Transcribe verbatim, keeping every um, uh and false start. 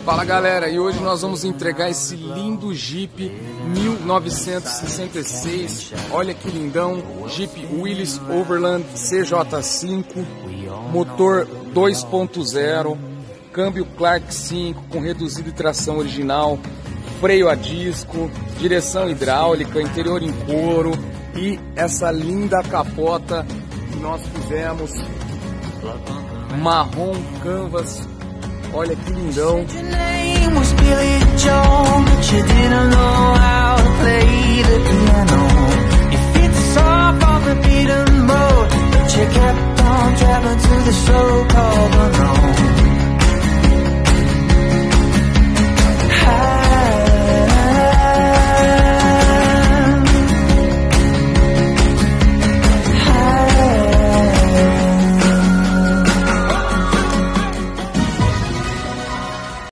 Fala galera, e hoje nós vamos entregar esse lindo Jeep mil novecentos e sessenta e seis, olha que lindão, Jeep Willys Overland C J cinco, motor dois ponto zero, câmbio Clark cinco com reduzido e tração original, freio a disco, direção hidráulica, interior em couro e essa linda capota que nós fizemos, marrom canvas. Olha que lindão. You kept on traveling to the so-called unknown.